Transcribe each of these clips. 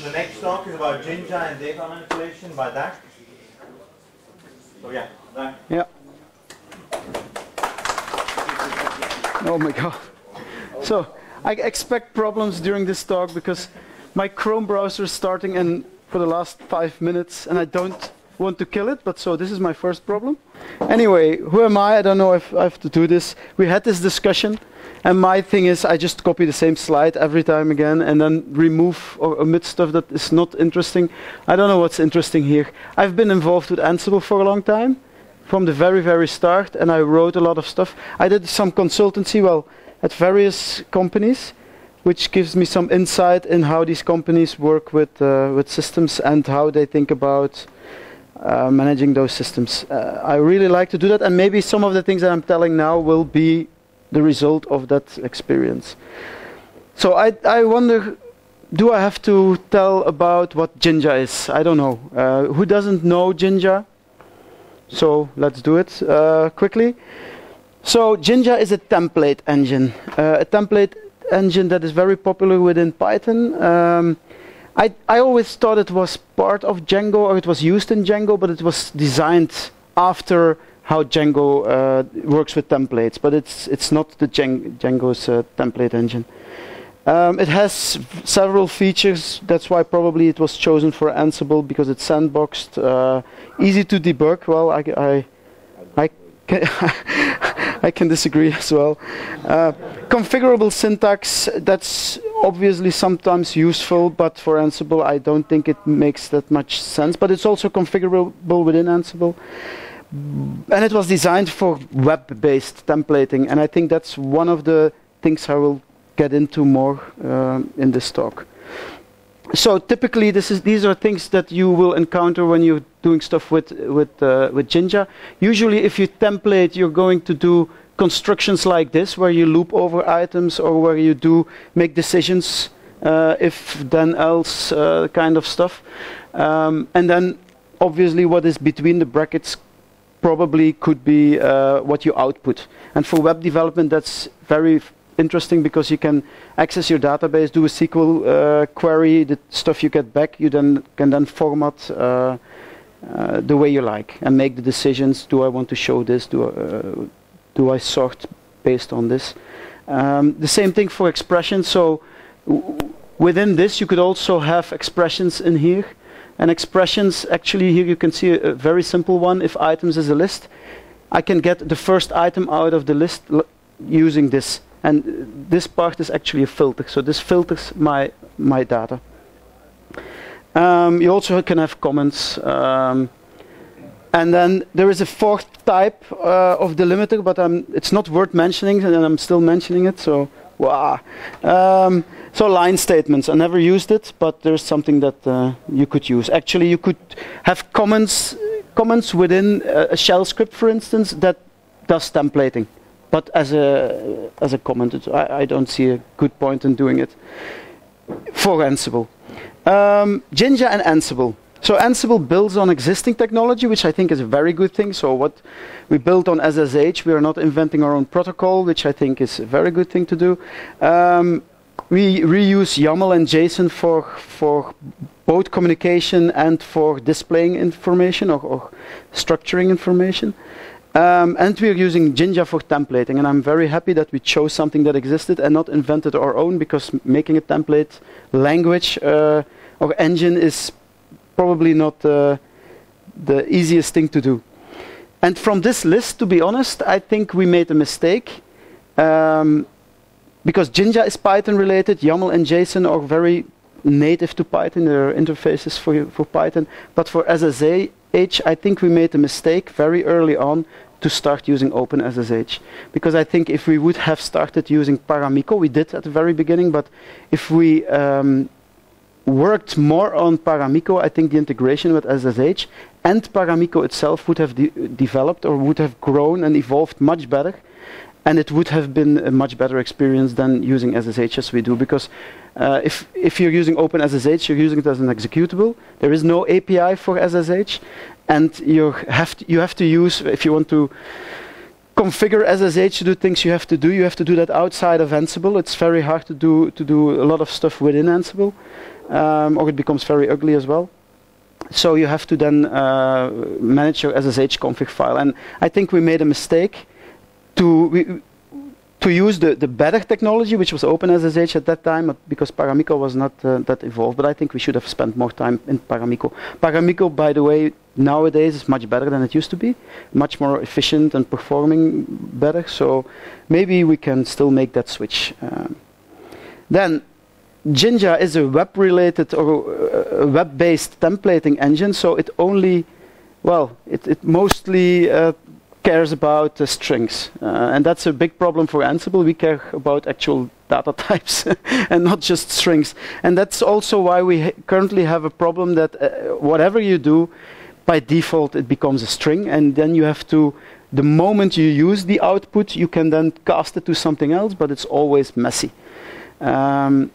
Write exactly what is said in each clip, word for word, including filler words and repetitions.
the next talk is about Jinja and data manipulation by Dag. So yeah, Dag. Yeah. Oh my god. So, I expect problems during this talk because my Chrome browser is starting in for the last five minutes and I don't want to kill it, but so this is my first problem. Anyway, who am I? I don't know if I have to do this. We had this discussion and my thing is I just copy the same slide every time again and then remove or omit stuff that is not interesting. I don't know what's interesting here. I've been involved with Ansible for a long time, from the very, very start, and I wrote a lot of stuff. I did some consultancy, well, at various companies, which gives me some insight in how these companies work with, uh, with systems and how they think about uh, managing those systems. Uh, I really like to do that, and maybe some of the things that I'm telling now will be the result of that experience. So I, I wonder, do I have to tell about what Jinja is? I don't know. Uh, who doesn't know Jinja? So let's do it uh, quickly. So Jinja is a template engine, uh, a template engine that is very popular within Python. Um, I, I always thought it was part of Django, or it was used in Django, but it was designed after how Django uh, works with templates, but it's it's not the Djang Django's uh, template engine. Um, it has several features. That's why probably it was chosen for Ansible, because it's sandboxed, uh, easy to debug. Well, I, I, I, can, I can disagree as well. Uh, configurable syntax, that's obviously sometimes useful, but for Ansible I don't think it makes that much sense. But it's also configurable within Ansible. And it was designed for web-based templating, and I think that's one of the things I will get into more uh, in this talk. So typically, this is these are things that you will encounter when you're doing stuff with with uh, with Jinja. Usually, if you template, you're going to do constructions like this, where you loop over items or where you do make decisions, uh, if then else uh, kind of stuff, um, and then obviously what is between the brackets probably could be uh, what you output. And for web development, that's very interesting because you can access your database, do a S Q L uh, query, the stuff you get back, you then can then format uh, uh, the way you like and make the decisions. Do I want to show this? Do I, uh, do I sort based on this? Um, the same thing for expressions. So w within this, you could also have expressions in here. And expressions, actually here you can see a, a very simple one. If items is a list, I can get the first item out of the list l using this. And uh, this part is actually a filter. So this filters my, my data. Um, you also can have comments. Um, and then there is a fourth type uh, of delimiter, but I'm, it's not worth mentioning, and I'm still mentioning it. So, wow. Um, So line statements, I never used it, but there's something that uh, you could use. Actually, you could have comments, comments within a, a shell script, for instance, that does templating. But as a as a comment, it, I, I don't see a good point in doing it for Ansible. Um, Jinja and Ansible. So Ansible builds on existing technology, which I think is a very good thing. So what we built on S S H, we are not inventing our own protocol, which I think is a very good thing to do. Um, We reuse YAML and JSON for, for both communication and for displaying information or, or structuring information. Um, and we're using Jinja for templating. And I'm very happy that we chose something that existed and not invented our own, because making a template language uh, or engine is probably not uh, the easiest thing to do. And from this list, to be honest, I think we made a mistake. Um, Because Jinja is Python related, YAML and JSON are very native to Python, there are interfaces for, for Python. But for S S H, I think we made a mistake very early on to start using OpenSSH. Because I think if we would have started using Paramiko, we did at the very beginning, but if we um, worked more on Paramiko, I think the integration with S S H and Paramiko itself would have de developed or would have grown and evolved much better. And it would have been a much better experience than using S S H as we do, because uh, if, if you're using OpenSSH, you're using it as an executable. There is no A P I for S S H, and you have to, you have to use, if you want to configure S S H to do things you have to do, you have to do that outside of Ansible. It's very hard to do, to do a lot of stuff within Ansible. um, or it becomes very ugly as well. So you have to then uh, manage your S S H config file. And I think we made a mistake to we, to use the, the better technology, which was OpenSSH at that time, because Paramiko was not uh, that evolved. But I think we should have spent more time in Paramiko. Paramiko, by the way, nowadays is much better than it used to be, much more efficient and performing better. So maybe we can still make that switch. Um, then Jinja is a web-related or a web-based templating engine, so it only, well, it, it mostly uh, cares about uh, strings, uh, and that's a big problem for Ansible. We care about actual data types and not just strings, and that's also why we ha currently have a problem that uh, whatever you do, by default it becomes a string, and then you have to, the moment you use the output, you can then cast it to something else, but it's always messy. Um,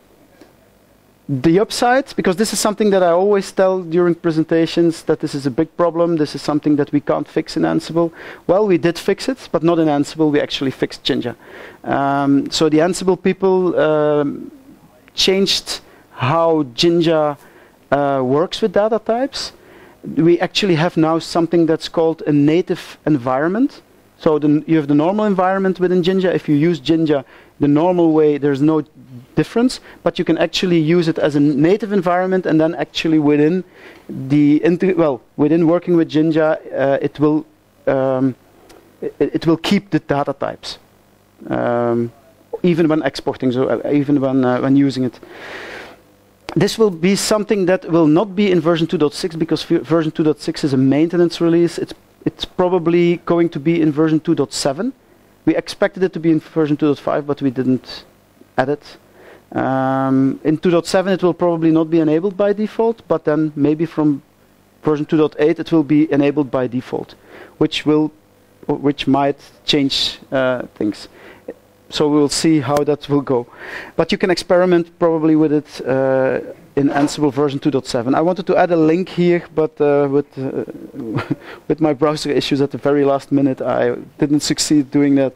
The upside, because this is something that I always tell during presentations, that this is a big problem, this is something that we can't fix in Ansible. Well, we did fix it, but not in Ansible, we actually fixed Jinja. Um, so the Ansible people um, changed how Jinja uh, works with data types. We actually have now something that's called a native environment. So the, you have the normal environment within Jinja. If you use Jinja the normal way, there's no difference, but you can actually use it as a native environment, and then actually within the well within working with Jinja, uh, it will um, it, it will keep the data types um, even when exporting, so uh, even when uh, when using it. This will be something that will not be in version two point six, because version two point six is a maintenance release. It's it's probably going to be in version two point seven. We expected it to be in version two point five, but we didn't add it. Um, in two point seven it will probably not be enabled by default, but then maybe from version two point eight it will be enabled by default, which will, which might change uh, things. So we'll see how that will go. But you can experiment probably with it uh, in Ansible version two point seven. I wanted to add a link here, but uh, with, uh, with my browser issues at the very last minute, I didn't succeed doing that.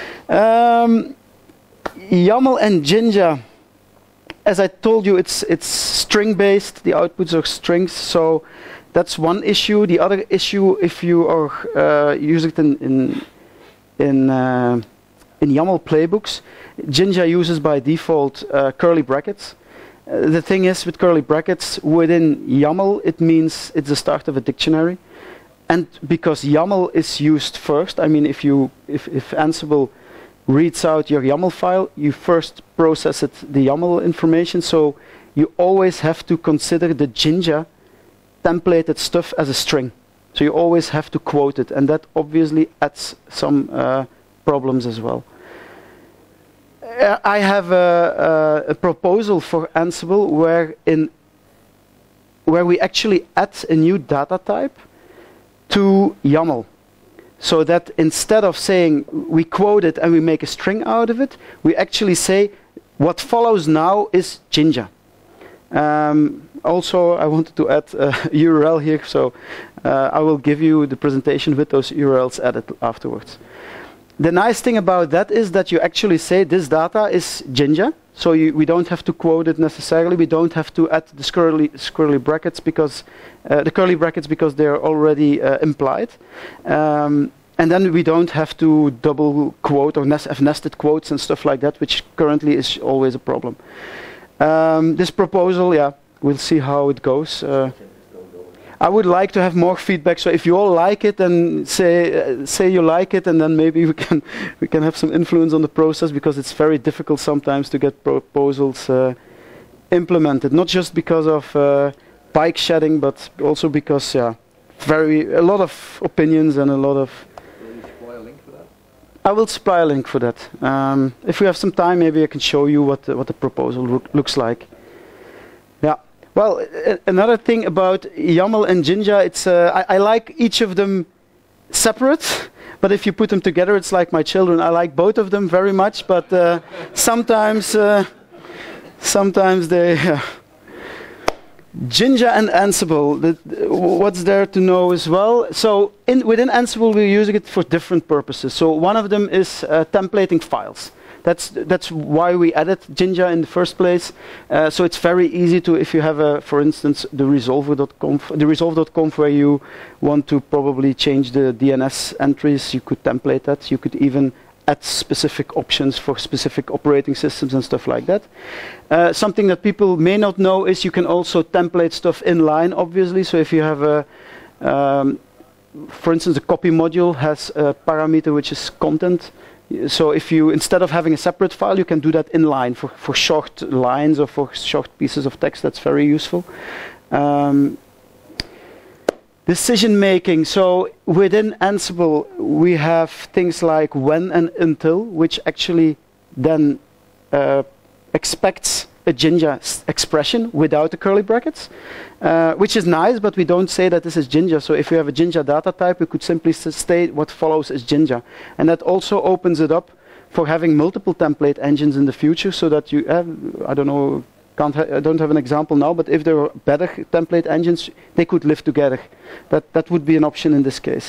Um, YAML and Jinja, as I told you, it's, it's string-based. The outputs are strings, so that's one issue. The other issue, if you are uh, using it in, in, in uh, In YAML playbooks, Jinja uses by default uh, curly brackets. Uh, the thing is, with curly brackets, within YAML, it means it's the start of a dictionary. And because YAML is used first, I mean, if, you, if, if Ansible reads out your YAML file, you first process it, the YAML information, so you always have to consider the Jinja templated stuff as a string. So you always have to quote it, and that obviously adds some uh, problems as well. I have a, a, a proposal for Ansible where, in, where we actually add a new data type to YAML. So that instead of saying we quote it and we make a string out of it, we actually say what follows now is Jinja. Um, also, I wanted to add a U R L here, so uh, I will give you the presentation with those U R Ls added afterwards. The nice thing about that is that you actually say this data is Jinja, so you, we don't have to quote it necessarily. We don't have to add the squirrely, squirrely brackets because uh, the curly brackets because they are already uh, implied, um, and then we don't have to double quote or nest have nested quotes and stuff like that, which currently is always a problem. Um, this proposal, yeah, we'll see how it goes. Uh, I would like to have more feedback. So if you all like it, then say uh, say you like it, and then maybe we can we can have some influence on the process, because it's very difficult sometimes to get proposals uh, implemented. Not just because of uh, bike shedding, but also because yeah, very a lot of opinions and a lot of. Will you supply a link for that? I will supply a link for that. Um, if we have some time, maybe I can show you what the, what the proposal look, looks like. Yeah. Well, uh, another thing about YAML and Jinja, it's uh, I, I like each of them separate, but if you put them together, it's like my children. I like both of them very much, but uh, sometimes, uh, sometimes they. Uh, Jinja and Ansible, the, the, what's there to know as well? So in, within Ansible, we're using it for different purposes. So one of them is uh, templating files. That's that's why we added Jinja in the first place. Uh, so it's very easy to, if you have a, for instance, the resolver dot conf, the resolve dot conf where you want to probably change the D N S entries, you could template that. You could even add specific options for specific operating systems and stuff like that. Uh, something that people may not know is you can also template stuff inline, obviously. So if you have a, um, for instance, the copy module has a parameter which is content. So if you, instead of having a separate file, you can do that inline for, for short lines or for short pieces of text. That's very useful. Um, Decision making. So within Ansible, we have things like when and until, which actually then uh, expects a Jinja expression without the curly brackets, uh, which is nice, but we don't say that this is Jinja. So if you have a Jinja data type, we could simply state what follows is Jinja. And that also opens it up for having multiple template engines in the future, so that you have, I don't know, Can't ha I don't have an example now, but if there were better template engines, they could live together. That, that would be an option in this case.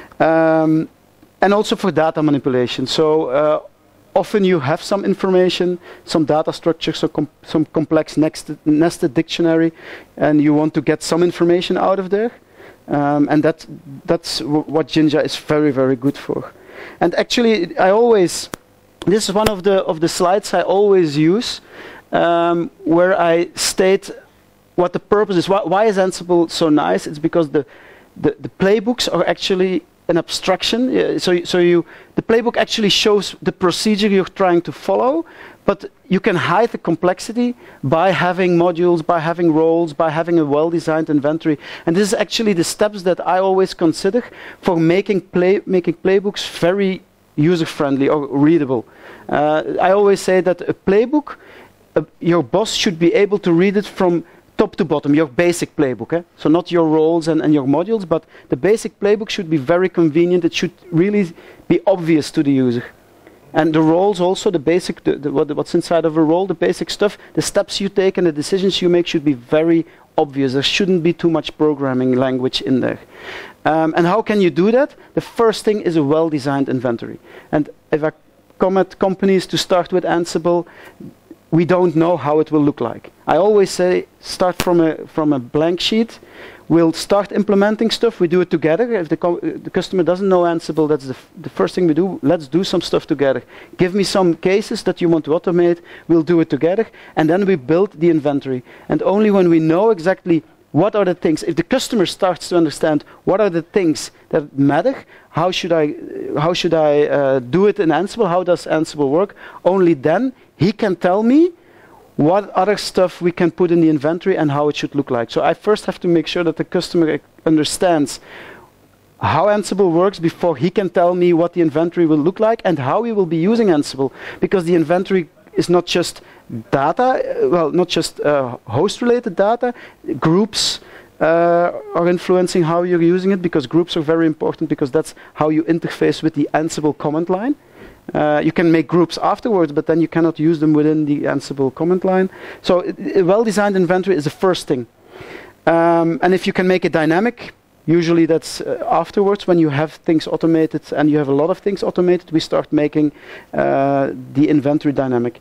Um, and also for data manipulation. So uh, often you have some information, some data structure, so com some complex nested, nested dictionary, and you want to get some information out of there. Um, and that, that's w what Jinja is very, very good for. And actually, I always, this is one of the, of the slides I always use. Um, where I state what the purpose is. Why, why is Ansible so nice? It's because the, the, the playbooks are actually an abstraction. Uh, so, so you, the playbook actually shows the procedure you're trying to follow, but you can hide the complexity by having modules, by having roles, by having a well-designed inventory. And this is actually the steps that I always consider for making, play, making playbooks very user-friendly or readable. Uh, I always say that a playbook, Uh, your boss should be able to read it from top to bottom, your basic playbook. Eh? So not your roles and, and your modules, but the basic playbook should be very convenient. It should really be obvious to the user. And the roles also, the basic, the, the, what, what's inside of a role, the basic stuff, the steps you take and the decisions you make should be very obvious. There shouldn't be too much programming language in there. Um, and how can you do that? The first thing is a well-designed inventory. And if I come at companies to start with Ansible, we don't know how it will look like. I always say, start from a, from a blank sheet. We'll start implementing stuff, we do it together. If the, co the customer doesn't know Ansible, that's the, f the first thing we do. Let's do some stuff together. Give me some cases that you want to automate, we'll do it together. And then we build the inventory. And only when we know exactly what are the things, if the customer starts to understand what are the things that matter, how should I, how should I uh, do it in Ansible, how does Ansible work, only then he can tell me what other stuff we can put in the inventory and how it should look like. So I first have to make sure that the customer understands how Ansible works before he can tell me what the inventory will look like and how we will be using Ansible. Because the inventory is not just data, well, not just uh, host-related data, groups uh, are influencing how you're using it, because groups are very important, because that's how you interface with the Ansible command line. Uh, you can make groups afterwards, but then you cannot use them within the Ansible command line. So a well-designed inventory is the first thing. Um, and if you can make it dynamic, usually that's uh, afterwards when you have things automated and you have a lot of things automated, we start making uh, the inventory dynamic.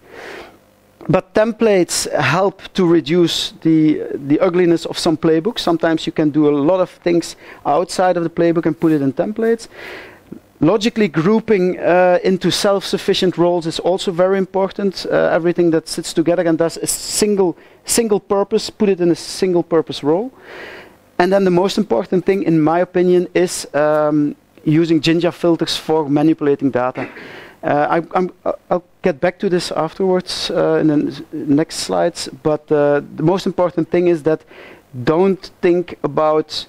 But templates help to reduce the, the ugliness of some playbooks. Sometimes you can do a lot of things outside of the playbook and put it in templates. Logically grouping uh, into self-sufficient roles is also very important. Uh, everything that sits together and does a single, single purpose, put it in a single purpose role. And then the most important thing, in my opinion, is um, using Jinja filters for manipulating data. Uh, I, I'm, I'll get back to this afterwards uh, in the next slides, but uh, the most important thing is that don't think about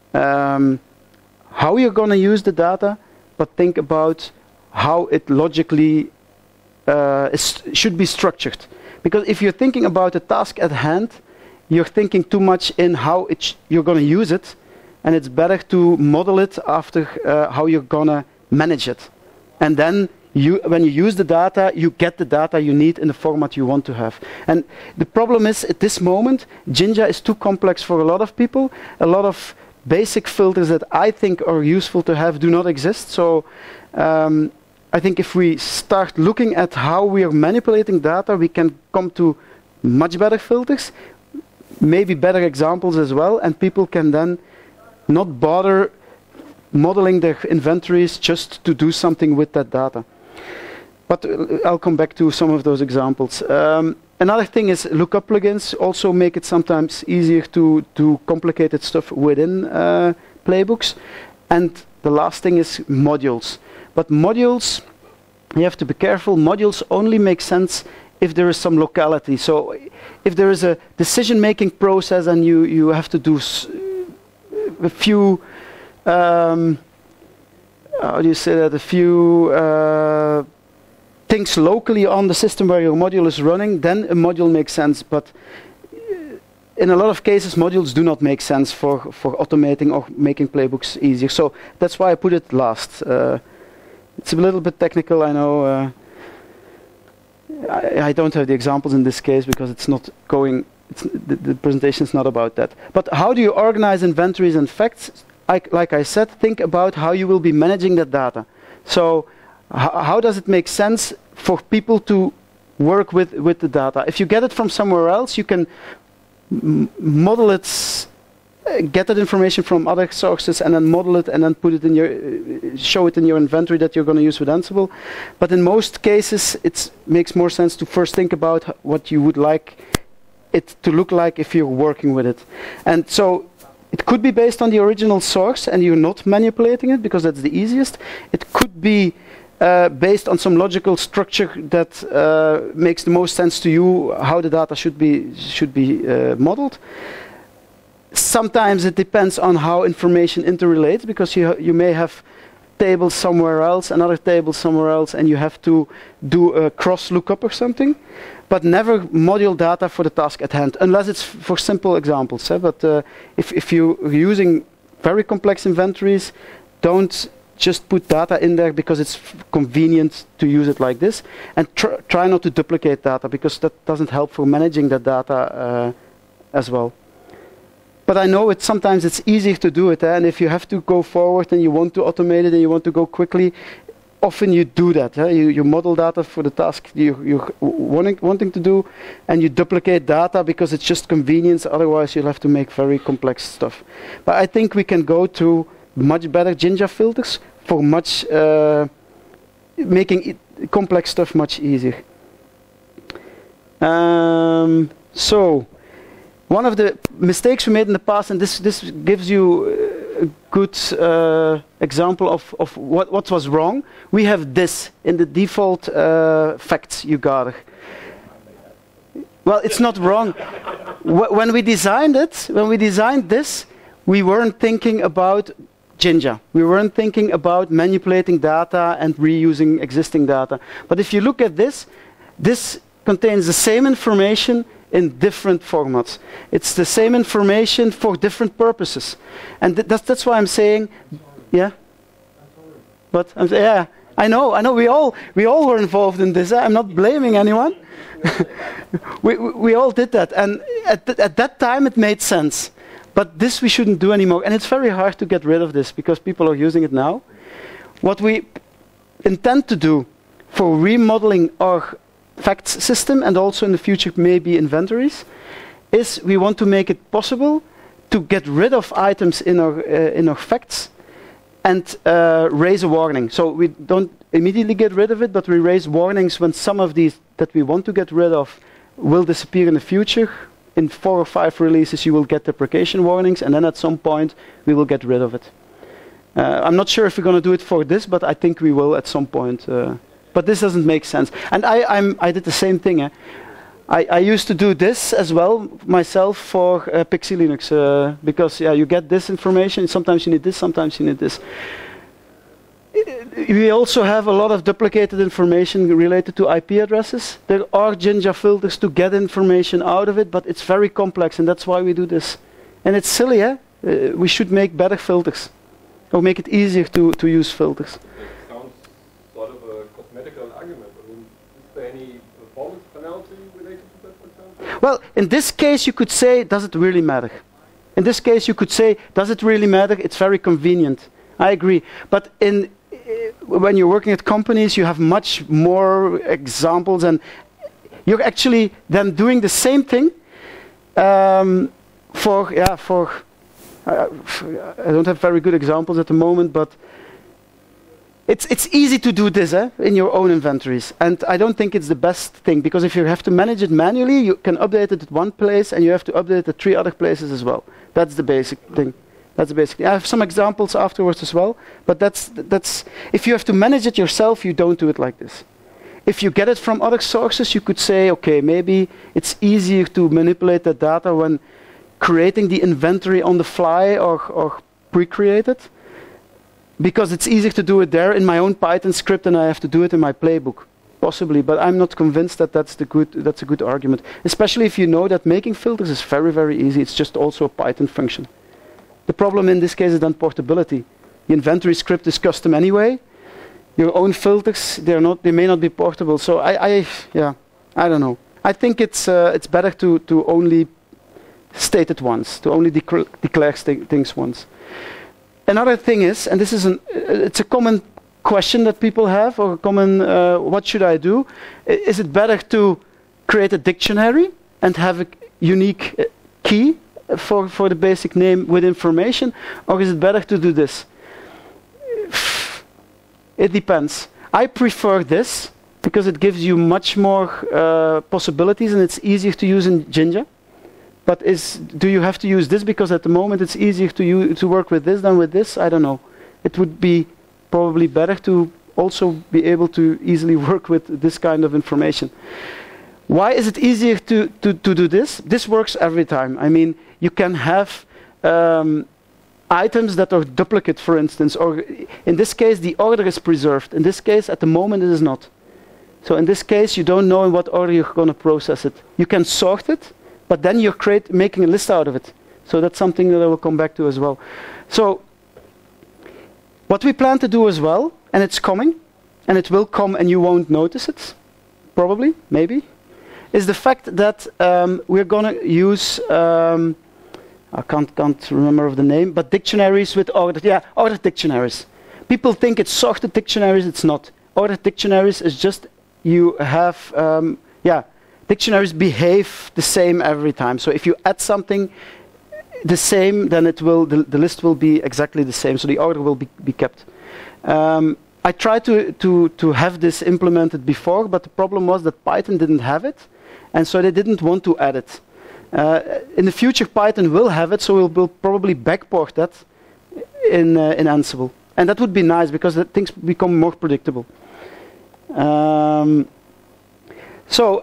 um, how you're going to use the data, but think about how it logically uh, is, should be structured. Because if you're thinking about a task at hand, you're thinking too much in how it sh you're going to use it, and it's better to model it after uh, how you're going to manage it. And then you, when you use the data, you get the data you need in the format you want to have. And the problem is, at this moment, Jinja is too complex for a lot of people. A lot of basic filters that I think are useful to have do not exist. So um, I think if we start looking at how we are manipulating data, we can come to much better filters, maybe better examples as well, and people can then not bother modeling their inventories just to do something with that data. But uh, I'll come back to some of those examples. Um, another thing is lookup plugins also make it sometimes easier to do complicated stuff within uh, playbooks. And the last thing is modules. But modules, you have to be careful. Modules only make sense if there is some locality. So if there is a decision-making process and you, you have to do s a few, um, how do you say that, a few uh, things locally on the system where your module is running, then a module makes sense. But in a lot of cases, modules do not make sense for, for automating or making playbooks easier. So that's why I put it last. Uh, it's a little bit technical, I know. Uh, I, I don't have the examples in this case because it's not going, it's, the, the presentation is not about that. But how do you organize inventories and facts? I, like I said, think about how you will be managing that data. So how does it make sense for people to work with, with the data? If you get it from somewhere else, you can m model it, uh, get that information from other sources and then model it and then put it in your, uh, show it in your inventory that you're going to use with Ansible. But in most cases, it makes more sense to first think about what you would like it to look like if you're working with it. And so it could be based on the original source and you're not manipulating it because that's the easiest. It could be Uh, based on some logical structure that uh, makes the most sense to you, how the data should be should be uh, modeled. Sometimes it depends on how information interrelates, because you you may have tables somewhere else, another table somewhere else, and you have to do a cross lookup or something. But never module data for the task at hand, unless it's f for simple examples. Eh? But uh, if if you're using very complex inventories, don't just put data in there because it's f convenient to use it like this, and tr try not to duplicate data because that doesn't help for managing the data uh, as well. But I know it sometimes it's easier to do it, eh? And if you have to go forward and you want to automate it and you want to go quickly, often you do that. Eh? You, you model data for the task you, you're wanting, wanting to do, and you duplicate data because it's just convenience, otherwise you'll have to make very complex stuff. But I think we can go to much better Jinja filters for much uh, making it complex stuff much easier. Um, so one of the mistakes we made in the past, and this this gives you a good uh, example of of what what was wrong. We have this in the default uh, facts you gather. Well, it's not wrong. Wh when we designed it, when we designed this, we weren't thinking about Jinja. We weren't thinking about manipulating data and reusing existing data. But if you look at this, this contains the same information in different formats. It's the same information for different purposes. And th that's, that's why I'm saying, yeah? But, I'm, yeah, I know, I know, we all, we all were involved in this. I'm not blaming anyone. we, we, we all did that. And at, th at that time, it made sense. But this we shouldn't do anymore. And it's very hard to get rid of this because people are using it now. What we intend to do for remodeling our facts system, and also in the future maybe inventories, is we want to make it possible to get rid of items in our, uh, in our facts and uh, raise a warning. So we don't immediately get rid of it, but we raise warnings when some of these that we want to get rid of will disappear in the future. In four or five releases you will get deprecation warnings, and then at some point we will get rid of it. Uh, I'm not sure if we're going to do it for this, but I think we will at some point. Uh, but this doesn't make sense. And I, I'm, I did the same thing. Eh? I, I used to do this as well myself for uh, Pixie Linux, uh, because yeah, you get this information, sometimes you need this, sometimes you need this. We also have a lot of duplicated information related to I P addresses. There are Jinja filters to get information out of it, but it's very complex, and that's why we do this. And it's silly, eh? Uh, we should make better filters, or make it easier to, to use filters. It sounds sort of a cosmetical argument. I mean, is there any performance penalty related to that, for example? Well, in this case you could say, does it really matter? In this case you could say, does it really matter? It's very convenient. I agree. But in when you're working at companies, you have much more examples, and you're actually then doing the same thing um, for, yeah, for, uh, I don't have very good examples at the moment, but it's, it's easy to do this eh, in your own inventories. And I don't think it's the best thing, because if you have to manage it manually, you can update it at one place, and you have to update it at three other places as well. That's the basic thing. That's basically. I have some examples afterwards as well, but that's that's. If you have to manage it yourself, you don't do it like this. If you get it from other sources, you could say, okay, maybe it's easier to manipulate the data when creating the inventory on the fly or or pre-created, because it's easier to do it there in my own Python script than I have to do it in my playbook, possibly. But I'm not convinced that that's the good. That's a good argument, especially if you know that making filters is very very easy. It's just also a Python function. The problem in this case is then portability. The inventory script is custom anyway. Your own filters, they're not, they may not be portable. So I, I yeah, I don't know. I think it's uh, it's better to to only state it once, to only decl declare st things once. Another thing is, and this is an, it's a common question that people have, or a common, uh, what should I do? I, is it better to create a dictionary and have a unique uh, key for, for the basic name with information, or is it better to do this? It depends. I prefer this because it gives you much more uh, possibilities and it's easier to use in Jinja. But is, do you have to use this because at the moment it's easier to, use, to work with this than with this? I don't know. It would be probably better to also be able to easily work with this kind of information. Why is it easier to, to, to do this? This works every time. I mean, you can have um, items that are duplicate, for instance, or in this case, the order is preserved. In this case, at the moment, it is not. So in this case, you don't know in what order you're going to process it. You can sort it, but then you're create, making a list out of it. So that's something that I will come back to as well. So what we plan to do as well, and it's coming, and it will come and you won't notice it, probably, maybe, is the fact that um, we're going to use, um, I can't, can't remember of the name, but dictionaries with ordered, yeah, ordered dictionaries. People think it's sorted dictionaries, it's not. Ordered dictionaries is just, you have, um, yeah, dictionaries behave the same every time. So if you add something the same, then it will, the, the list will be exactly the same, so the order will be, be kept. Um, I tried to, to, to have this implemented before, but the problem was that Python didn't have it, and so they didn't want to add it. Uh, in the future, Python will have it, so we'll, we'll probably backport that in, uh, in Ansible. And that would be nice, because the things become more predictable. Um, so,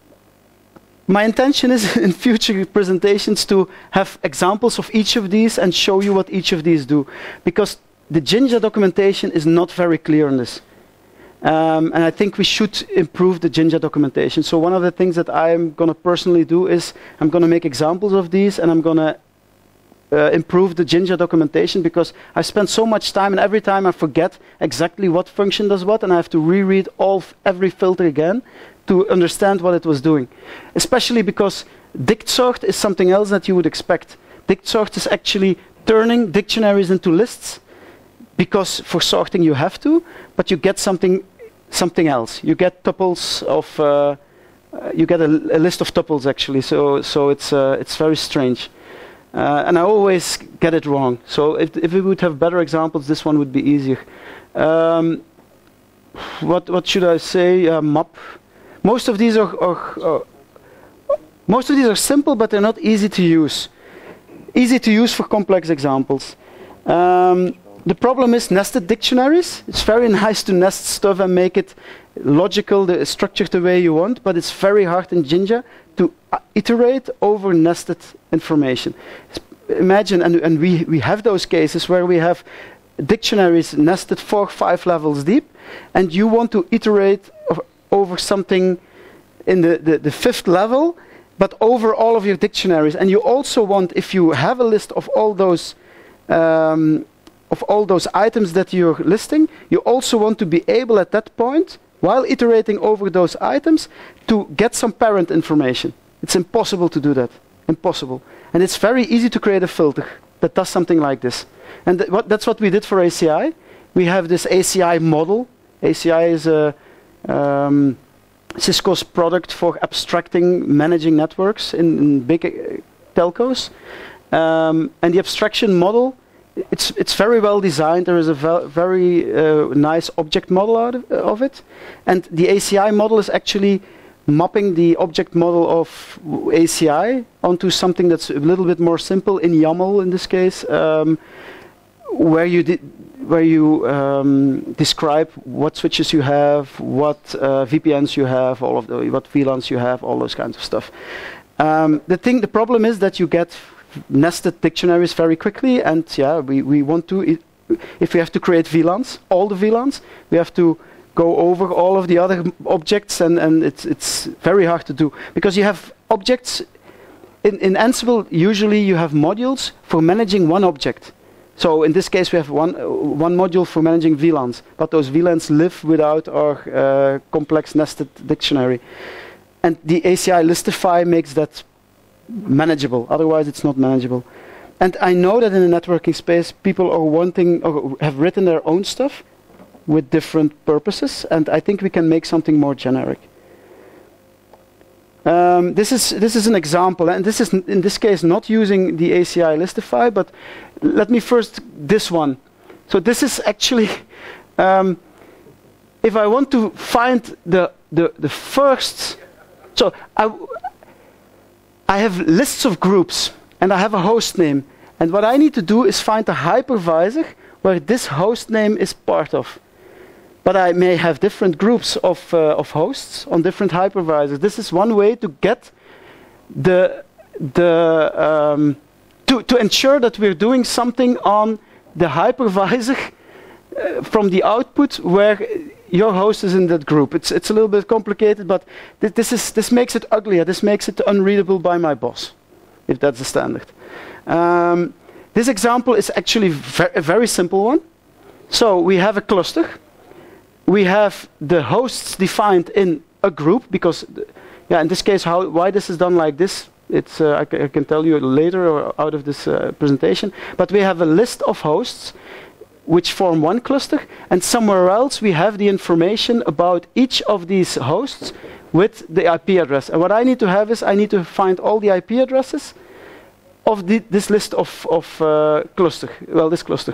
my intention is in future presentations to have examples of each of these and show you what each of these do. Because the Jinja documentation is not very clear on this. Um, and I think we should improve the Jinja documentation. So one of the things that I'm going to personally do is I'm going to make examples of these, and I'm going to uh, improve the Jinja documentation, because I spend so much time, and every time I forget exactly what function does what, and I have to reread all every filter again to understand what it was doing. Especially because dictsort is something else that you would expect. Dictsort is actually turning dictionaries into lists, because for sorting you have to, but you get something something else. You get tuples of, uh, uh, you get a, a list of tuples actually, so, so it's, uh, it's very strange. Uh, and I always get it wrong. So if, if we would have better examples, this one would be easier. Um, what, what should I say? Uh, mop. Most of these are, are, are most of these are simple, but they're not easy to use. Easy to use for complex examples. Um, The problem is nested dictionaries. It's very nice to nest stuff and make it logical, the structured the way you want, but it's very hard in Jinja to uh, iterate over nested information. Imagine, and, and we, we have those cases where we have dictionaries nested four, five levels deep, and you want to iterate over something in the, the, the fifth level, but over all of your dictionaries. And you also want, if you have a list of all those um, of all those items that you're listing, you also want to be able at that point, while iterating over those items, to get some parent information. It's impossible to do that. Impossible. And it's very easy to create a filter that does something like this. And th what, that's what we did for A C I. we have this A C I model. A C I is a um, Cisco's product for abstracting, managing networks in, in big uh, telcos. Um, and the abstraction model, it's, it's very well designed. There is a ve very uh, nice object model out of, uh, of it. And the A C I model is actually mapping the object model of A C I onto something that's a little bit more simple, in YAML in this case, um, where you did where you um, describe what switches you have, what uh, V P Ns you have, all of the, what V LANs you have, all those kinds of stuff. Um, the thing, the problem is that you get nested dictionaries very quickly, and yeah, we, we want to, it, if we have to create V LANs, all the V LANs, we have to go over all of the other objects, and, and it's, it's very hard to do. Because you have objects, in, in Ansible, usually you have modules for managing one object. So in this case, we have one, uh, one module for managing V LANs, but those V LANs live without our uh, complex nested dictionary. And the A C I Listify makes that manageable, otherwise it's not manageable. And I know that in the networking space, people are wanting, or have written their own stuff with different purposes, and I think we can make something more generic. Um, this is this is an example, and this is n in this case not using the A C I Listify, but let me first this one. So this is actually, um, if I want to find the the the first, so I I have lists of groups and I have a host name, and what I need to do is find a hypervisor where this host name is part of. But I may have different groups of, uh, of hosts on different hypervisors. This is one way to get the, the um, to, to ensure that we're doing something on the hypervisor uh, from the output where your host is in that group. It's, it's a little bit complicated, but th this, is, this makes it uglier. This makes it unreadable by my boss, if that's the standard. Um, this example is actually ver a very simple one. So we have a cluster. We have the hosts defined in a group, because, yeah, in this case, how, why this is done like this, it's, uh, I, c I can tell you later or out of this uh, presentation. But we have a list of hosts which form one cluster, and somewhere else we have the information about each of these hosts with the I P address. And what I need to have is I need to find all the I P addresses of the, this list of, of uh, cluster, well, this cluster.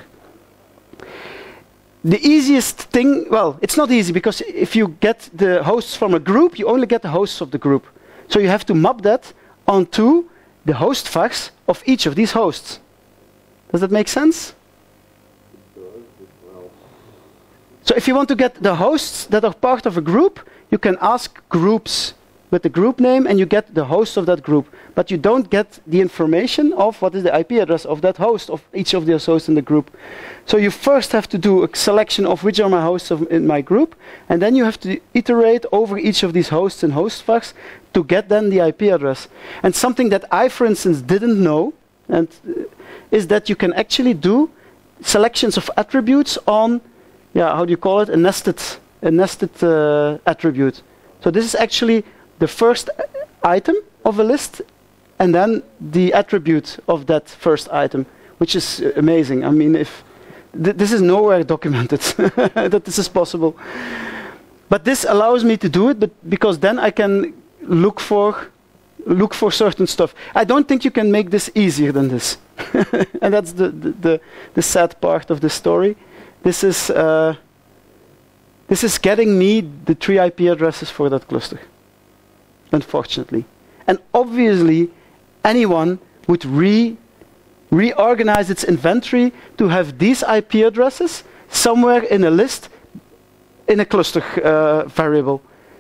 The easiest thing, well, it's not easy, because if you get the hosts from a group, you only get the hosts of the group. So you have to map that onto the host vars of each of these hosts. Does that make sense? So if you want to get the hosts that are part of a group, you can ask groups with the group name, and you get the host of that group. But you don't get the information of what is the I P address of that host, of each of those hosts in the group. So you first have to do a selection of which are my hosts of in my group, and then you have to iterate over each of these hosts and host vars to get then the I P address. And something that I, for instance, didn't know, and uh, is that you can actually do selections of attributes on, yeah, how do you call it, a nested, a nested uh, attribute. So this is actually the first item of a list, and then the attribute of that first item, which is uh, amazing. I mean, if th this is nowhere documented that this is possible. But this allows me to do it, but because then I can look for look for certain stuff. I don't think you can make this easier than this, and that's the, the the the sad part of the story. This is uh, this is getting me the three I P addresses for that cluster, unfortunately. And obviously, anyone would re reorganize its inventory to have these I P addresses somewhere in a list, in a cluster uh, variable.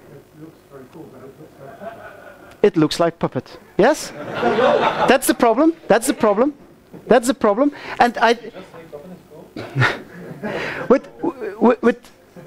It looks like Puppet. Yes? That's the problem. That's the problem. That's the problem. And I... with, with, with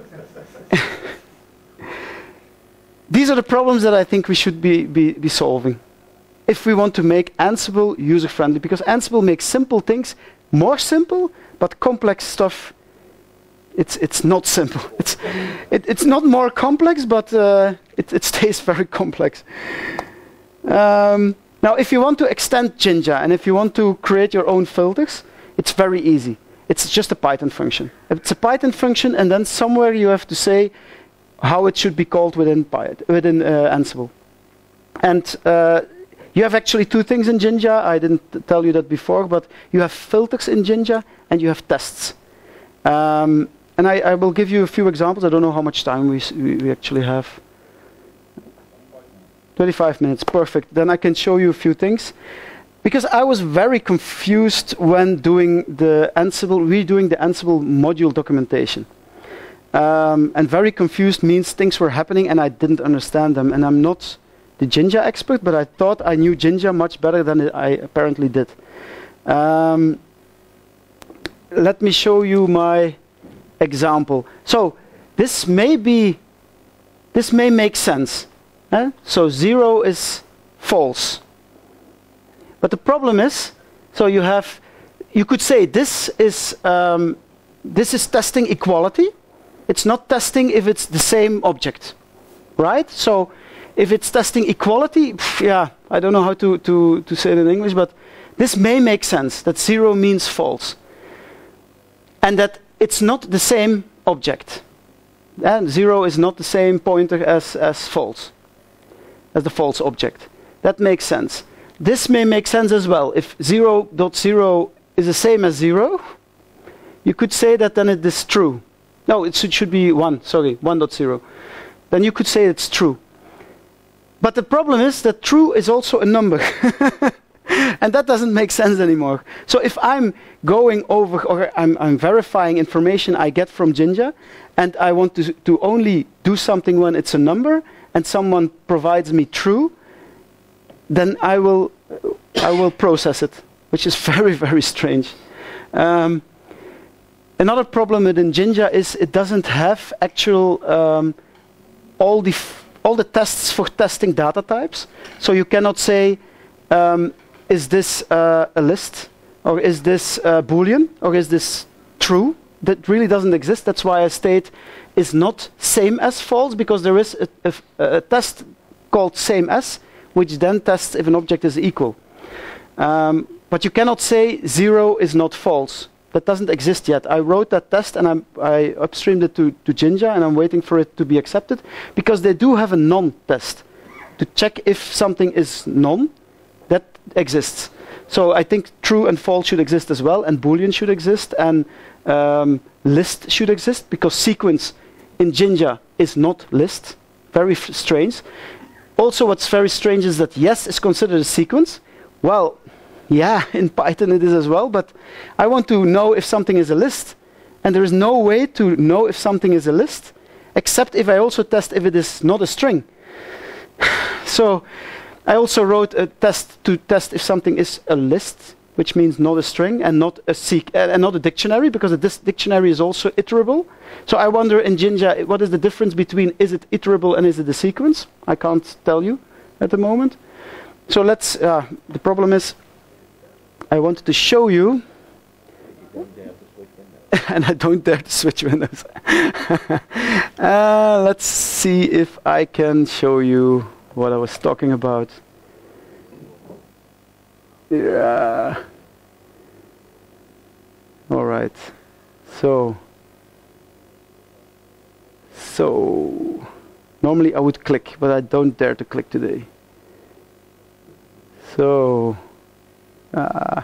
these are the problems that I think we should be, be, be solving if we want to make Ansible user-friendly, because Ansible makes simple things more simple, but complex stuff, it's, it's not simple. It's, it, it's not more complex, but uh, it, it stays very complex. Um, now, if you want to extend Jinja, and if you want to create your own filters, it's very easy. It's just a Python function. It's a Python function, and then somewhere you have to say how it should be called within Python, within uh, Ansible. And uh, you have actually two things in Jinja. I didn't tell you that before, but you have filters in Jinja and you have tests. Um, and I, I will give you a few examples. I don't know how much time we, we, we actually have. twenty-five minutes, perfect. Then I can show you a few things. Because I was very confused when doing the Ansible, redoing the Ansible module documentation. Um, and very confused means things were happening and I didn't understand them. And I'm not the Jinja expert, but I thought I knew Jinja much better than I apparently did. Um, let me show you my example. So this may be, this may make sense. Eh? So zero is false. But the problem is, so you have, you could say this is, um, this is testing equality. It's not testing if it's the same object, right? So if it's testing equality, pff, yeah, I don't know how to, to, to say it in English, but this may make sense, that zero means false. And that it's not the same object. And zero is not the same pointer as, as false, as the false object. That makes sense. This may make sense as well. If zero dot zero is the same as zero, you could say that then it is true. No, it should, should be one, sorry, one dot zero. Then you could say it's true. But the problem is that true is also a number. And that doesn't make sense anymore. So if I'm going over, or I'm, I'm verifying information I get from Jinja, and I want to, to only do something when it's a number, and someone provides me true, then I will, I will process it, which is very, very strange. Um, another problem within Jinja is it doesn't have actual um, all the f all the tests for testing data types. So you cannot say, um, is this uh, a list, or is this uh, Boolean, or is this true? That really doesn't exist. That's why a state is not same as false, because there is a, a, a test called same as, which then tests if an object is equal. Um, but you cannot say zero is not false. That doesn't exist yet. I wrote that test and I'm, I upstreamed it to, to Jinja, and I'm waiting for it to be accepted, because they do have a none test to check if something is none. That exists. So I think true and false should exist as well, and Boolean should exist, and um, list should exist, because sequence in Jinja is not list. Very f strange. Also, what's very strange is that yes is considered a sequence. Well, yeah, in Python it is as well, but I want to know if something is a list, and there is no way to know if something is a list, except if I also test if it is not a string. So I also wrote a test to test if something is a list, which means not a string, and not a, seq uh, and not a dictionary, because this dictionary is also iterable. So I wonder in Jinja, what is the difference between is it iterable and is it a sequence? I can't tell you at the moment. So let's, uh, the problem is, I wanted to show you, and I don't dare to switch windows. uh, let's see if I can show you what I was talking about. Yeah. All right. So, so normally I would click, but I don't dare to click today. So, uh,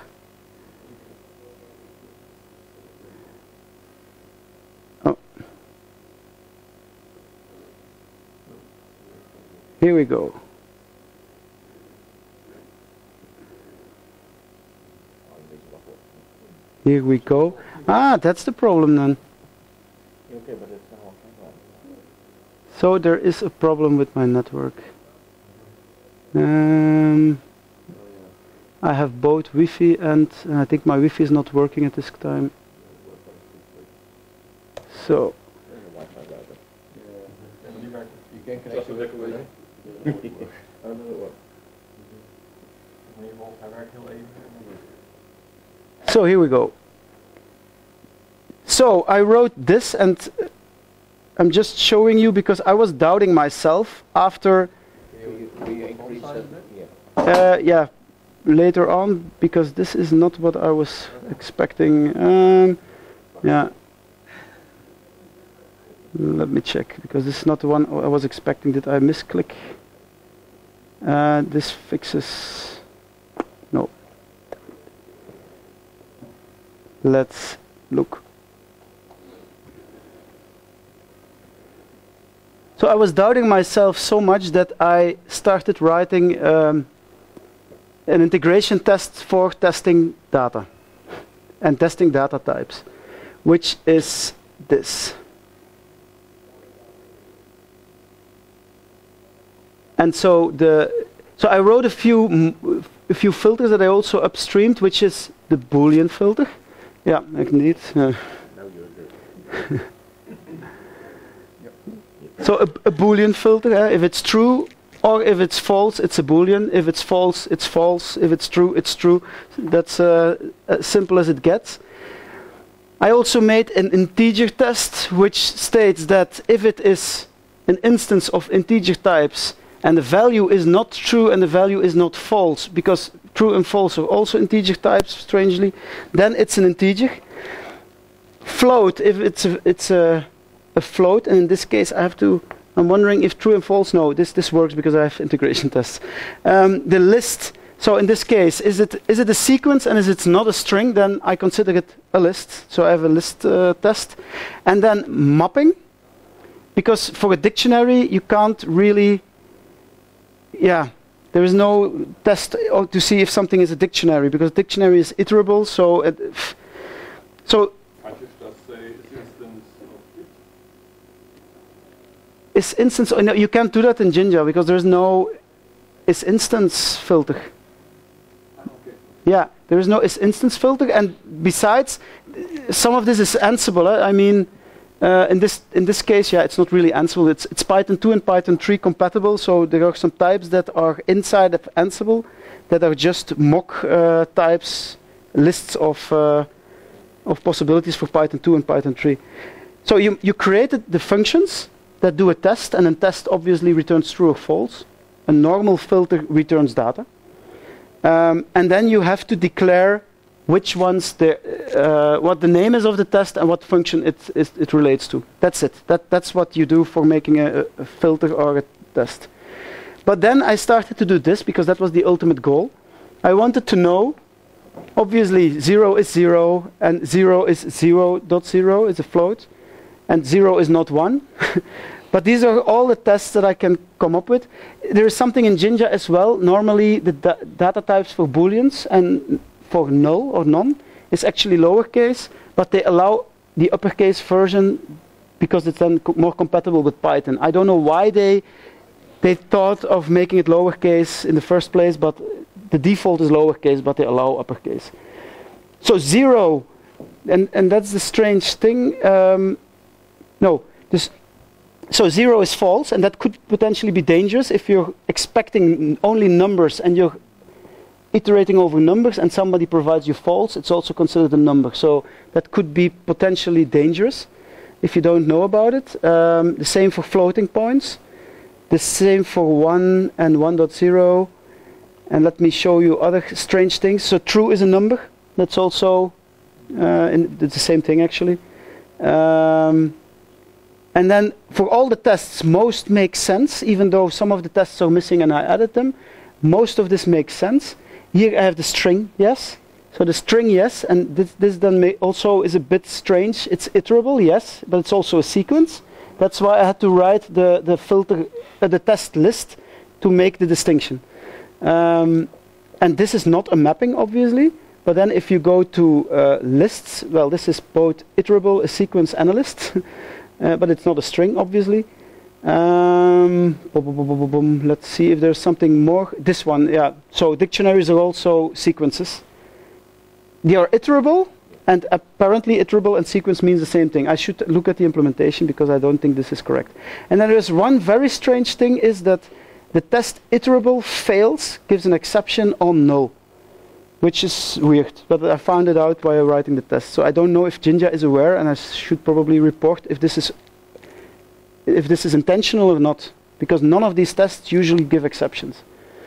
oh, here we go. Here we go. Ah, that's the problem then. So there is a problem with my network. Um, I have both Wi-Fi and, and I think my Wi-Fi is not working at this time. So. So here we go. So I wrote this, and I'm just showing you because I was doubting myself after. Uh, yeah, later on, because this is not what I was expecting. Um, Yeah. Let me check, because this is not the one I was expecting. Did I misclick? Uh, this fixes... No. Let's look. So I was doubting myself so much that I started writing um, an integration test for testing data and testing data types, which is this. And so the so I wrote a few a few filters that I also upstreamed, which is the Boolean filter. Yeah, indeed. Uh. So a, a Boolean filter, eh? If it's true or if it's false, it's a Boolean. If it's false, it's false. If it's true, it's true. That's uh, as simple as it gets. I also made an integer test, which states that if it is an instance of integer types and the value is not true and the value is not false, because true and false are also integer types, strangely, then it's an integer. Float, if it's a, it's a, a float, and in this case I have to, I'm wondering if true and false, no, this, this works because I have integration tests. Um, the list, so in this case, is it, is it a sequence, and is it not a string, then I consider it a list. So I have a list uh, test. And then mapping, because for a dictionary you can't really, yeah, there is no test to see if something is a dictionary, because dictionary is iterable, so it, so I just just say is instance of it. is instance, oh, no, you can't do that in Jinja because there's no is instance filter. Okay. Yeah, there is no is instance filter, and besides, some of this is Ansible. Eh? I mean, uh, in this in this case, yeah, it's not really Ansible. It's it's Python two and Python three compatible. So there are some types that are inside of Ansible that are just mock uh, types, lists of uh, of possibilities for Python two and Python three. So you you created the functions that do a test, and then test obviously returns true or false. A normal filter returns data. Um, and then you have to declare which ones the, uh, what the name is of the test and what function it, it, it relates to. That's it. That, that's what you do for making a, a filter or a test. But then I started to do this because that was the ultimate goal. I wanted to know, obviously zero is zero, and zero is zero dot zero, it's a float, and zero is not one. But these are all the tests that I can come up with. There is something in Jinja as well. Normally the da data types for booleans and for null or none is actually lowercase, but they allow the uppercase version because it's then co more compatible with Python. I don't know why they they thought of making it lowercase in the first place, but the default is lowercase, but they allow uppercase. So zero, and, and that's the strange thing. Um, no, this. So zero is false, and that could potentially be dangerous if you're expecting only numbers and you're iterating over numbers and somebody provides you false. It's also considered a number. So that could be potentially dangerous if you don't know about it. Um, the same for floating points. The same for one and one point zero. And let me show you other strange things. So true is a number. That's also uh, in, it's the same thing actually. Um, And then for all the tests, most make sense, even though some of the tests are missing and I added them. Most of this makes sense. Here I have the string, yes. So the string, yes, and this, this then may also is a bit strange. It's iterable, yes, but it's also a sequence. That's why I had to write the, the filter, uh, the test list to make the distinction. Um, and this is not a mapping, obviously. But then if you go to uh, lists, well, this is both iterable, a sequence, and a list. Uh, but it's not a string, obviously. Um, boom, boom, boom, boom, boom. Let's see if there's something more. This one, yeah. So dictionaries are also sequences. They are iterable, and apparently iterable and sequence means the same thing. I should look at the implementation because I don't think this is correct. And then there's one very strange thing is that the test iterable fails, gives an exception on null, which is weird, but I found it out while writing the test. So I don't know if Jinja is aware, and I should probably report if this is if this is intentional or not, because none of these tests usually give exceptions.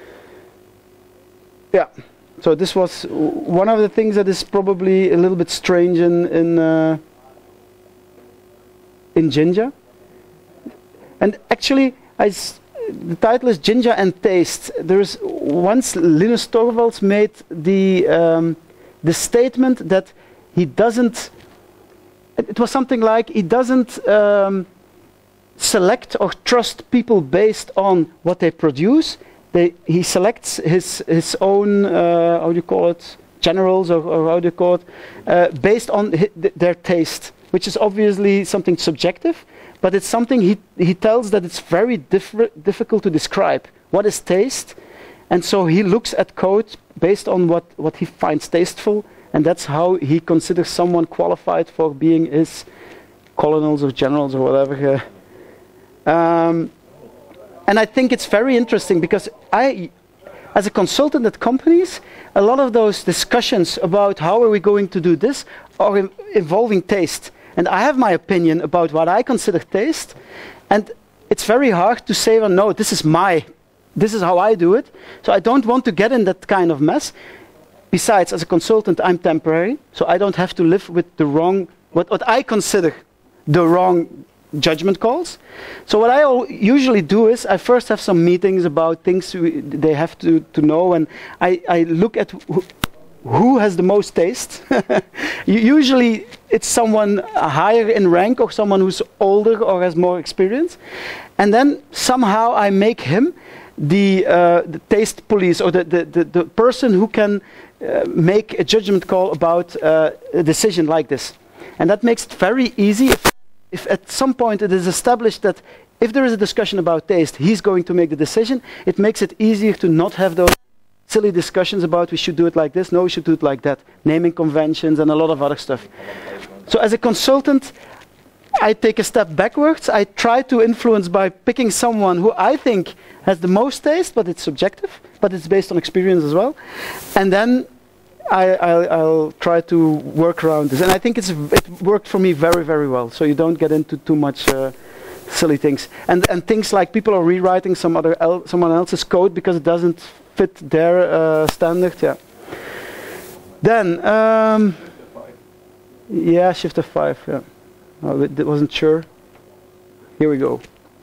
Yeah, so this was one of the things that is probably a little bit strange in in uh, in Jinja. And actually, I s the title is Jinja and Taste. There's once Linus Torvalds made the um, the statement that he doesn't. It was something like he doesn't um, select or trust people based on what they produce. They, he selects his his own uh, how do you call it, generals or, or how do you call it, uh, based on hi their taste, which is obviously something subjective, but it's something he he tells that it's very difficult to describe. What is taste? And so he looks at code based on what what he finds tasteful, and that's how he considers someone qualified for being his colonels or generals or whatever. Uh, um, And I think it's very interesting because I, as a consultant at companies, a lot of those discussions about how are we going to do this are in involving taste. And I have my opinion about what I consider taste. And it's very hard to say, well, no, this is my, this is how I do it. So I don't want to get in that kind of mess. Besides, as a consultant, I'm temporary. So I don't have to live with the wrong, what, what I consider the wrong judgment calls. So what I usually do is I first have some meetings about things we, they have to, to know, and I, I look at who, who has the most taste. Usually it's someone higher in rank or someone who's older or has more experience. And then somehow I make him the, uh, the taste police or the, the, the, the person who can uh, make a judgment call about uh, a decision like this. And that makes it very easy. If If at some point it is established that if there is a discussion about taste, he's going to make the decision, it makes it easier to not have those silly discussions about we should do it like this, no, we should do it like that, naming conventions and a lot of other stuff. So as a consultant, I take a step backwards. I try to influence by picking someone who I think has the most taste, but it's subjective, but it's based on experience as well. And then I, I'll, I'll try to work around this, and I think it's, it worked for me very, very well. So you don't get into too much uh, silly things, and and things like people are rewriting some other el someone else's code because it doesn't fit their uh, standard. Yeah. Then, um, yeah, shift F five. Yeah, I wasn't sure. Here we go.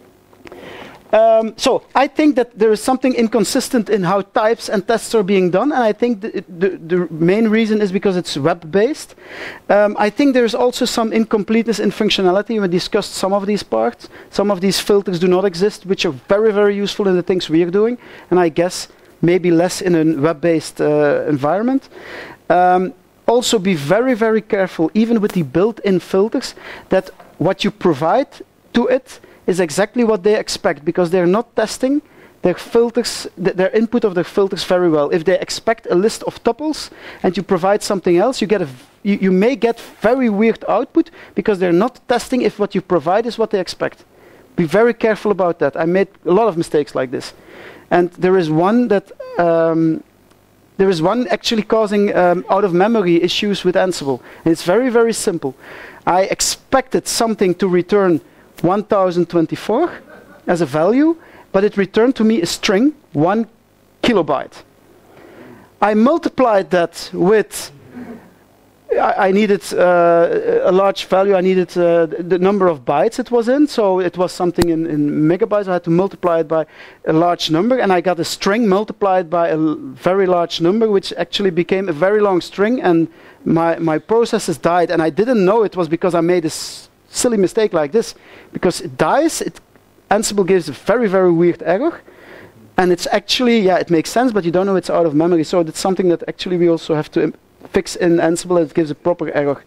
Um, so I think that there is something inconsistent in how types and tests are being done, and I think the, the, the main reason is because it's web-based. Um, I think there's also some incompleteness in functionality. We discussed some of these parts. Some of these filters do not exist, which are very, very useful in the things we are doing, and I guess maybe less in a web-based uh, environment. Um, also be very, very careful, even with the built-in filters, that what you provide to it is exactly what they expect, because they're not testing their filters, th their input of their filters very well. If they expect a list of tuples and you provide something else, you get a v you, you may get very weird output because they're not testing if what you provide is what they expect. Be very careful about that. I made a lot of mistakes like this, and there is one that um, there is one actually causing um, out of memory issues with Ansible, and it's very, very simple. I expected something to return one thousand twenty-four as a value, but it returned to me a string, one kilobyte. I multiplied that with, I, I needed uh, a large value, I needed uh, the number of bytes it was in, so it was something in, in megabytes. I had to multiply it by a large number, and I got a string multiplied by a l very large number, which actually became a very long string, and my, my processes died, and I didn't know it was because I made this silly mistake like this, because it dies, it, Ansible gives a very, very weird error, and it's actually, yeah, it makes sense, but you don't know it's out of memory, so that's something that actually we also have to fix in Ansible, it gives a proper error.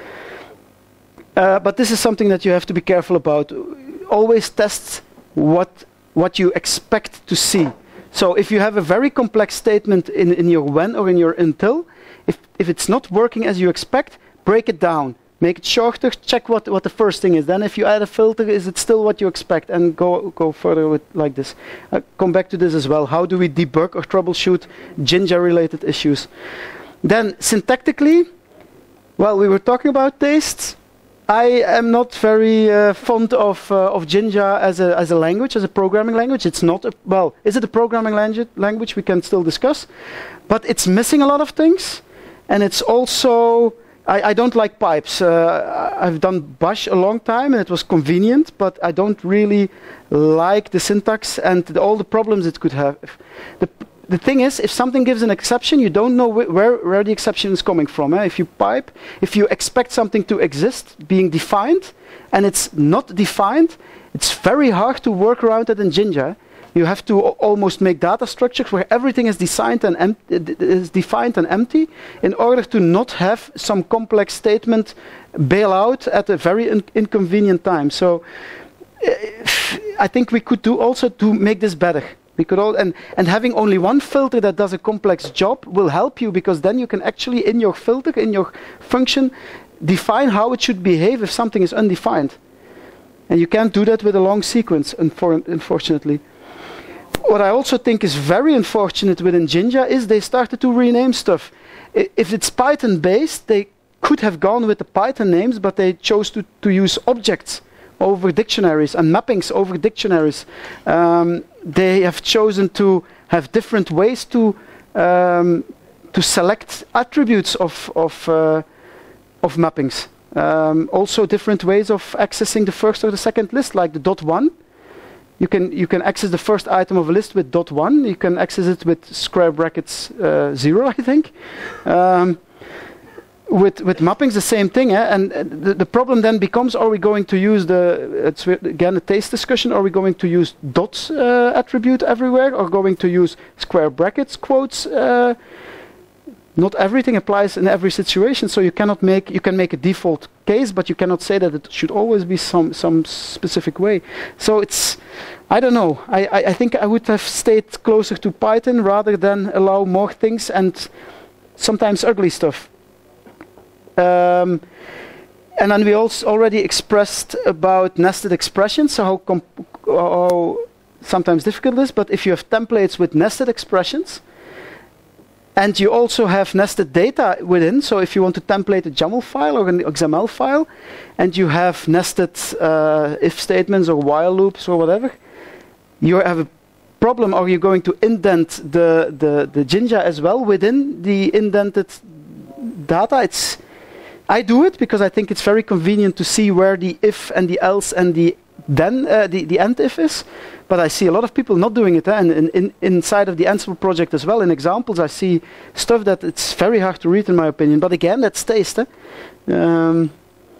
Uh, but this is something that you have to be careful about. Always test what, what you expect to see. So if you have a very complex statement in, in your when or in your until, if, if it's not working as you expect, break it down. Make it shorter, check what, what the first thing is. Then if you add a filter, is it still what you expect? And go, go further with like this. Uh, come back to this as well. How do we debug or troubleshoot Jinja-related issues? Then syntactically, well, we were talking about tastes. I am not very uh, fond of, uh, of Jinja as a, as a language, as a programming language. It's not, a, well, is it a programming language? language? We can still discuss. But it's missing a lot of things. And it's also I, I don't like pipes. Uh, I've done bash a long time and it was convenient, but I don't really like the syntax and the, all the problems it could have. The, the thing is, if something gives an exception, you don't know wh where, where the exception is coming from. Eh? If you pipe, if you expect something to exist being defined and it's not defined, it's very hard to work around it in Jinja. You have to almost make data structures where everything is designed and em is defined and empty in order to not have some complex statement bail out at a very in inconvenient time. So uh, I think we could do also to make this better. We could all, and, and having only one filter that does a complex job will help you, because then you can actually in your filter, in your function, define how it should behave if something is undefined. And you can't do that with a long sequence, unfor unfortunately. What I also think is very unfortunate within Jinja is they started to rename stuff. I, if it's Python based, they could have gone with the Python names, but they chose to, to use objects over dictionaries and mappings over dictionaries. Um, they have chosen to have different ways to um, to select attributes of of, uh, of mappings. Um, also different ways of accessing the first or the second list, like the dot one. You can you can access the first item of a list with dot one. You can access it with square brackets uh, zero, I think. Um, with with mappings, the same thing. Eh? And uh, the, the problem then becomes: are we going to use the? It's again a taste discussion. Are we going to use dots uh, attribute everywhere, or going to use square brackets quotes? Uh, Not everything applies in every situation, so you cannot make you can make a default case, but you cannot say that it should always be some some specific way. So it's, I don't know. I, I, I think I would have stayed closer to Python rather than allow more things and sometimes ugly stuff. Um, and then we also already expressed about nested expressions, so how, comp how sometimes difficult it is. But if you have templates with nested expressions, and you also have nested data within, so if you want to template a YAML file or an X M L file, and you have nested uh, if statements or while loops or whatever, you have a problem. Are you going to indent the, the, the Jinja as well within the indented data? It's, I do it because I think it's very convenient to see where the if and the else and the then uh, the, the end if is. But I see a lot of people not doing it, eh? and in, in, inside of the Ansible project as well. In examples, I see stuff that it's very hard to read, in my opinion. But again, that's taste. Eh? Um,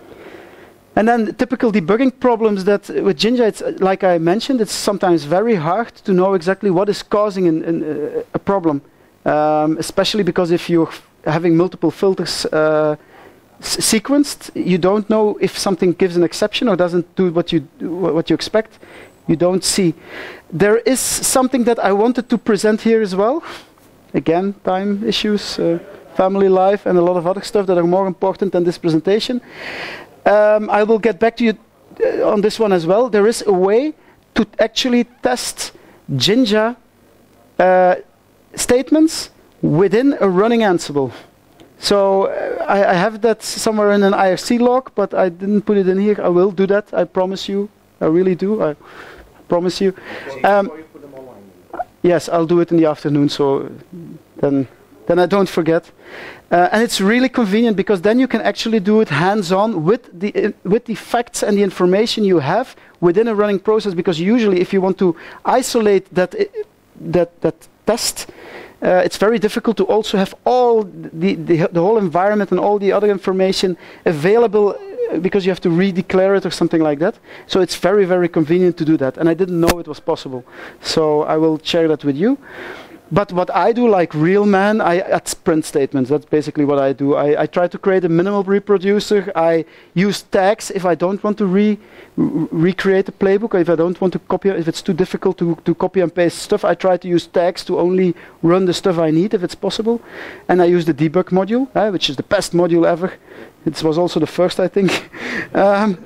and then typical debugging problems that with Jinja, it's uh, like I mentioned, it's sometimes very hard to know exactly what is causing an, an, uh, a problem, um, especially because if you're having multiple filters uh, sequenced, you don't know if something gives an exception or doesn't do what you do, what you expect. You don't see. There is something that I wanted to present here as well. Again, time issues, uh, family life, and a lot of other stuff that are more important than this presentation. Um, I will get back to you uh, on this one as well. There is a way to actually test Jinja uh, statements within a running Ansible. So uh, I, I have that somewhere in an I R C log, but I didn't put it in here. I will do that, I promise you. I really do. I promise you. Um, yes, I'll do it in the afternoon, so then, then I don't forget. Uh, and it's really convenient because then you can actually do it hands-on with the uh, with the facts and the information you have within a running process. Because usually, if you want to isolate that uh, that that test, uh, it's very difficult to also have all the, the the whole environment and all the other information available, because you have to redeclare it or something like that. So it's very, very convenient to do that. And I didn't know it was possible. So I will share that with you. But what I do, like real man, I add print statements. That's basically what I do. I, I try to create a minimal reproducer. I use tags if I don't want to re, re recreate a playbook, or if I don't want to copy, if it's too difficult to, to copy and paste stuff, I try to use tags to only run the stuff I need if it's possible. And I use the debug module, uh, which is the best module ever. It was also the first, I think. um,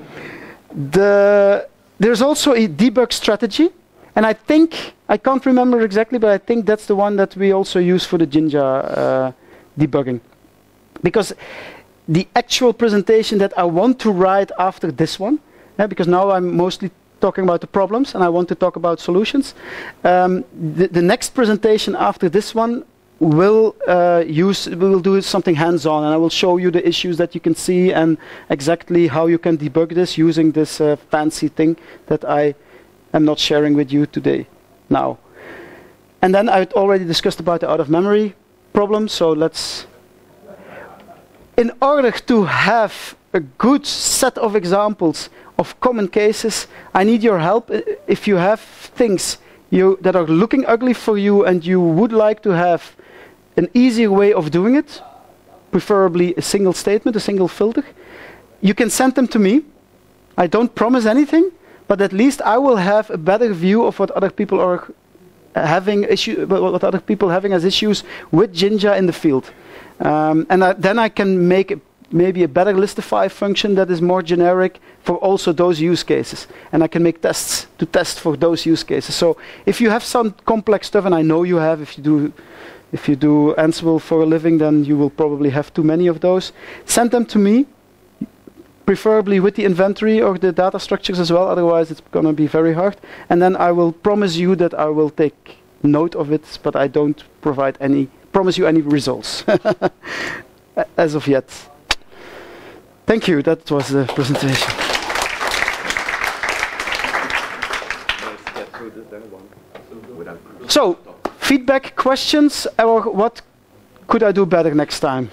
the, there's also a debug strategy. And I think, I can't remember exactly, but I think that's the one that we also use for the Jinja uh, debugging. Because the actual presentation that I want to write after this one, yeah, because now I'm mostly talking about the problems and I want to talk about solutions. Um, the, the next presentation after this one will uh, use, we will do something hands-on, and I will show you the issues that you can see and exactly how you can debug this using this uh, fancy thing that I am not sharing with you today now. And then I already discussed about the out-of-memory problem, so let's... In order to have a good set of examples of common cases, I need your help. If you have things you, that are looking ugly for you and you would like to have an easier way of doing it, preferably a single statement, a single filter, you can send them to me. I don't promise anything, but at least I will have a better view of what other people are having issue, what other people having as issues with Jinja in the field. Um, and I, then I can make a, maybe a better listify function that is more generic for also those use cases. And I can make tests to test for those use cases. So if you have some complex stuff, and I know you have, if you do, if you do Ansible for a living, then you will probably have too many of those. Send them to me, preferably with the inventory or the data structures as well. Otherwise, it's going to be very hard. And then I will promise you that I will take note of it, but I don't provide any promise you any results as of yet. Thank you. That was the presentation. So, feedback, questions, or what could I do better next time?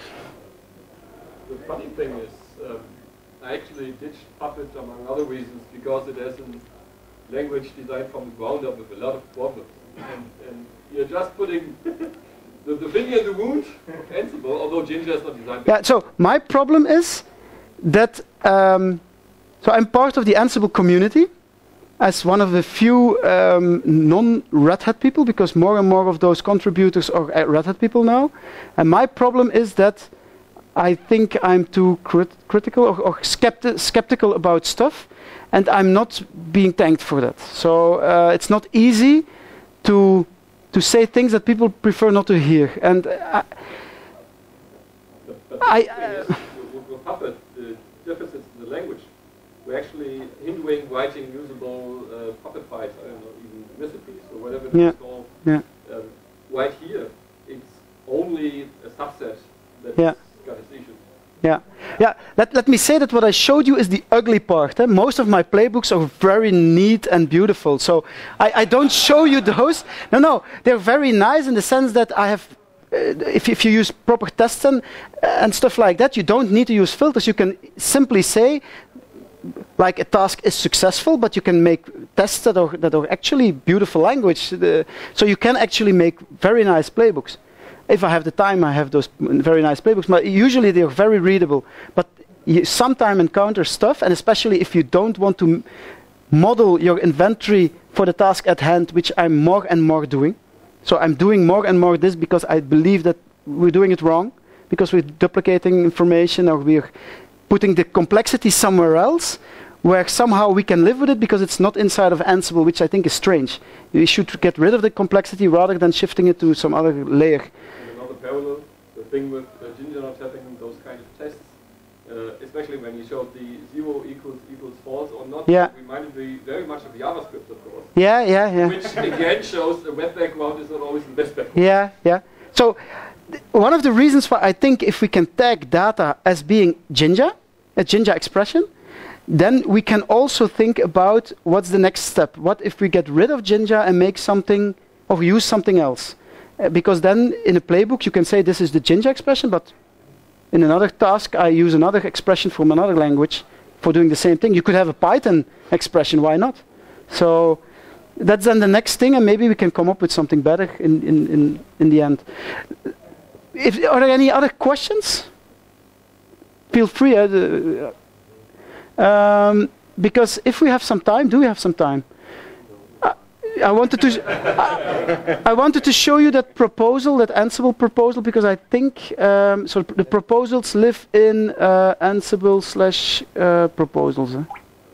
The funny thing is, um, I actually ditched Puppet among other reasons because it has a language designed from the ground up with a lot of problems, and, and you're just putting The, the finger in the wound of Ansible, although Jinja is not designed. Yeah, so my problem is that, um, so I'm part of the Ansible community as one of the few um, non-Red Hat people, because more and more of those contributors are Red Hat people now. And my problem is that I think I'm too crit critical or, or skepti skeptical about stuff, and I'm not being thanked for that. So uh, it's not easy to to say things that people prefer not to hear. And I, but, but I uh, with, with Puppet, the differences in the language, we're actually hindering writing usable uh, Puppet files, I don't know, even recipes or whatever it's yeah. called. Yeah. Um, right here, it's only a subset that yeah. got its issues. Yeah, yeah. Let, let me say that what I showed you is the ugly part. Eh? Most of my playbooks are very neat and beautiful. So I, I don't show you those. No, no, they're very nice in the sense that I have, uh, if, if you use proper tests and, and stuff like that, you don't need to use filters. You can simply say, like a task is successful, but you can make tests that are, that are actually beautiful language. Uh, so you can actually make very nice playbooks. If I have the time, I have those very nice playbooks, but usually they are very readable. But you sometimes encounter stuff, and especially if you don't want to m model your inventory for the task at hand, which I'm more and more doing. So I'm doing more and more this because I believe that we're doing it wrong, because we're duplicating information or we're putting the complexity somewhere else, where somehow we can live with it because it's not inside of Ansible, which I think is strange. You should get rid of the complexity rather than shifting it to some other layer. Another parallel, the thing with uh, Jinja not having those kind of tests, uh, especially when you showed the zero equals equals false or not, yeah. reminded me very much of JavaScript, of course. Yeah, yeah, yeah. Which again shows the web background is not always the best background. Yeah, yeah. So one of the reasons why I think if we can tag data as being Jinja, a Jinja expression, then we can also think about what's the next step. What if we get rid of Jinja and make something or use something else? Uh, because then in a playbook you can say this is the Jinja expression, but in another task I use another expression from another language for doing the same thing. You could have a Python expression, why not? So that's then the next thing, and maybe we can come up with something better in, in, in, in the end. If, are there any other questions? Feel free. Uh, um, because if we have some time, do we have some time? I, I wanted to. I, I wanted to show you that proposal, that Ansible proposal, because I think um, so. The proposals live in uh, Ansible slash uh, proposals. Huh?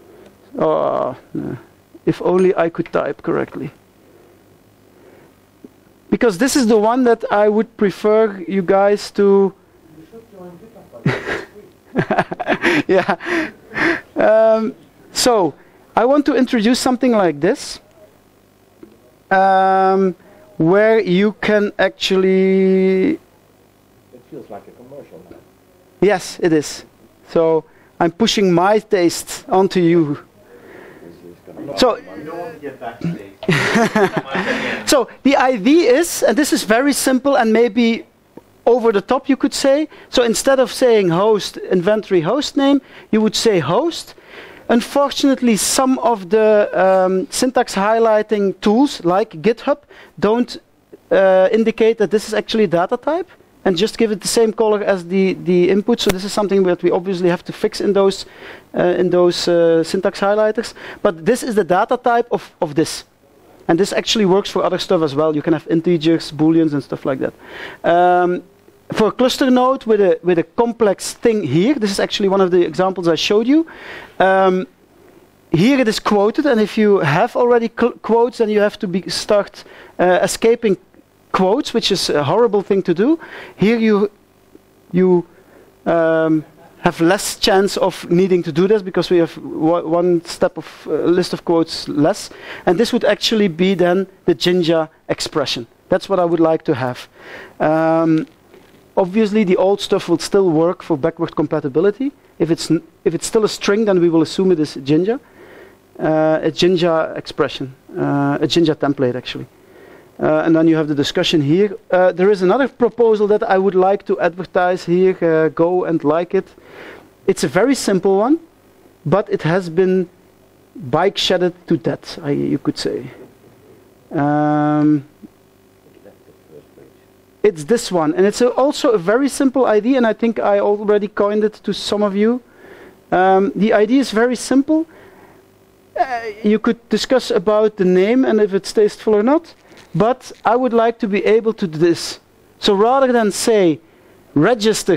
Oh, no. If only I could type correctly. Because this is the one that I would prefer you guys to. You should join GitHub. Yeah. Um, so I want to introduce something like this, um, where you can actually... It feels like a commercial now. Yes, it is. So I'm pushing my taste onto you. So, You don't want to get backstage. so the idea is, and this is very simple and maybe over the top you could say, so instead of saying host, inventory host name, you would say host. Unfortunately, some of the um, syntax highlighting tools like GitHub don't uh, indicate that this is actually data type and just give it the same color as the, the input. So this is something that we obviously have to fix in those, uh, in those uh, syntax highlighters. But this is the data type of, of this. And this actually works for other stuff as well. You can have integers, booleans, and stuff like that. Um, for a cluster node with a, with a complex thing here, this is actually one of the examples I showed you. Um, here it is quoted, and if you have already quotes, then you have to be start uh, escaping quotes, which is a horrible thing to do. Here you, you um, have less chance of needing to do this because we have one step of uh, list of quotes less. And this would actually be then the Jinja expression. That's what I would like to have. Um, obviously, the old stuff will still work for backward compatibility. If it's, n if it's still a string, then we will assume it is Jinja. Uh, a Jinja expression, uh, a Jinja template actually. Uh, and then you have the discussion here. Uh, there is another proposal that I would like to advertise here, uh, go and like it. It's a very simple one, but it has been bike shedded to death, I, you could say. Um, it's this one, and it's a, also a very simple idea, and I think I already coined it to some of you. Um, the idea is very simple. Uh, you could discuss about the name and if it's tasteful or not. But I would like to be able to do this. So rather than say register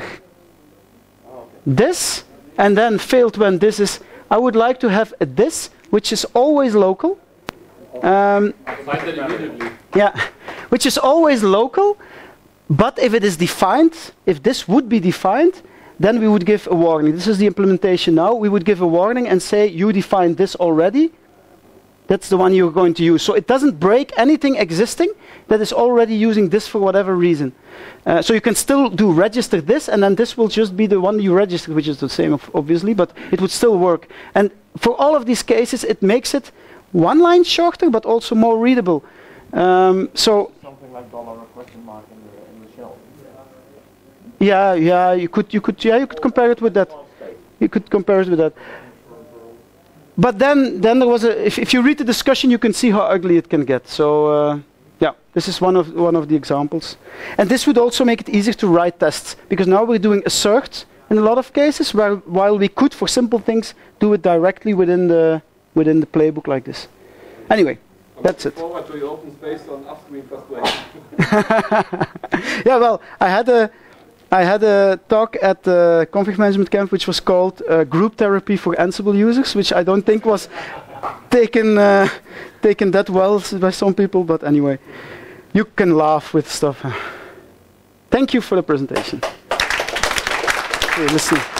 this and then failed when this is, I would like to have a this which is always local. Um, Find that immediately. yeah, which is always local. But if it is defined, if this would be defined, then we would give a warning. This is the implementation now. We would give a warning and say you defined this already. That's the one you're going to use. So it doesn't break anything existing that is already using this for whatever reason. Uh, so you can still do register this, and then this will just be the one you registered, which is the same, obviously, but it would still work. And for all of these cases, it makes it one line shorter, but also more readable. Um, so Something like dollar or question mark in the, in the shell. yeah, yeah, you could, you could, yeah, you could compare it with that. You could compare it with that. But then, then there was a. If, if you read the discussion, you can see how ugly it can get. So, uh, yeah, this is one of one of the examples, and this would also make it easier to write tests because now we're doing assert in a lot of cases, where while we could for simple things do it directly within the within the playbook like this. Anyway, I'm that's it. Forward to your open space on upstream frustration. Yeah, well, I had a. I had a talk at the config management camp which was called uh, Group Therapy for Ansible Users, which I don't think was taken, uh, taken that well by some people, but anyway, you can laugh with stuff. Thank you for the presentation. For listening.